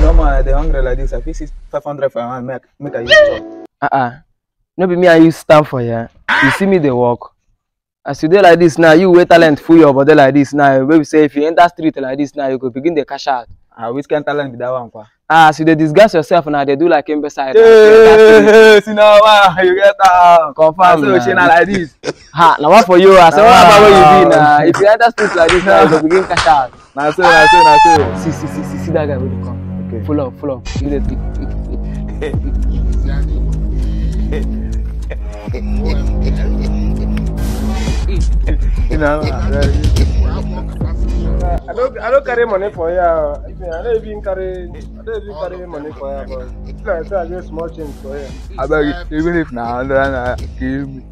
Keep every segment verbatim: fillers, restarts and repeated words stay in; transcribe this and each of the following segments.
Come on, the hungry like this. I fix it five hundred for one. Make make a use job. Uh uh. No be me and you stand for here. You see me they walk. As you do like this now, you wait talent full your body like this now. Where we say if you enter street like this now, you could begin the cash out. Ah, which can talent be that one kwa? Ah, so they disguise yourself now. They do like imbecile. Hey, see now, you get that. Confirm. So she not like this. Ha, now what for you? I say, what about where you be now? If you enter street like this now, you could begin cash out. Now so, now so, now so. See, see, see, see, see that guy with the come. Okay. Full up, full up. Immediately. You know, I don't, I don't carry money for you. I don't even carry, I don't even carry money for you. But still, I get small change for you. I beg you, even if now, then give me.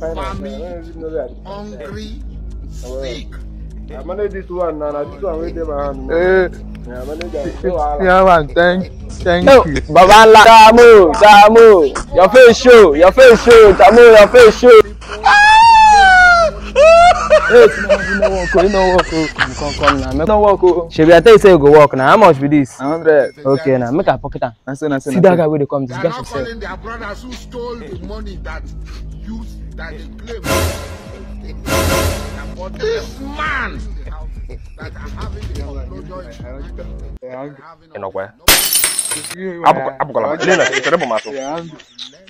Hungry, sick. I manage this one now. This one wait there my hand. Eh, I manage that. yeah, man. Thank, thank No, you. Baba, Tamu, Tamu. Your face show, your face show, Tamu, your face show. Hey, you no walk, you no walk. Come, come now. Make no walk. Shebi, I tell you say you go walk now. How much be this? Hundred. Okay, now make a pocket am. That's it, that's it. See that guy where they come, disguise They are not yourself. calling their brothers who stole the money that used that they claim. But this man that are having the foreclosure. You know where? I'm going to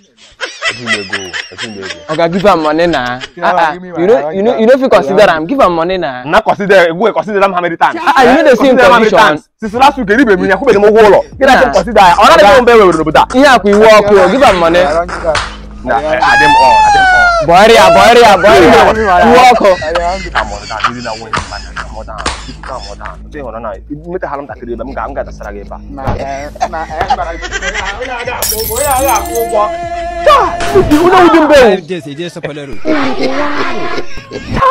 Okay, give him money now. Ah, you know, you know, you know if you consider him, give him money now. not consider go consider them how many times. Ah, you know the same condition. Since last week, you be me, you be mo go lo. You don't consider. Ona dey go be we do that. Yeah, we walk, give him money. Nah, I dem all, I dem all. Boy, yeah, boy, yeah, boy, yeah. You walk. Come on, that really na win man. Come on down. Come on down. Say ona na. Me te halam takiri ba mga mga ta sara ba. Na eh, na eh, na eh. Boy, ya, go, go. You know you been. Just, just a polero.